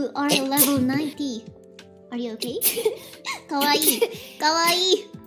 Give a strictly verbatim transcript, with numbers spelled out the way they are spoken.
You are level ninety. Are you okay? Kawaii! Kawaii!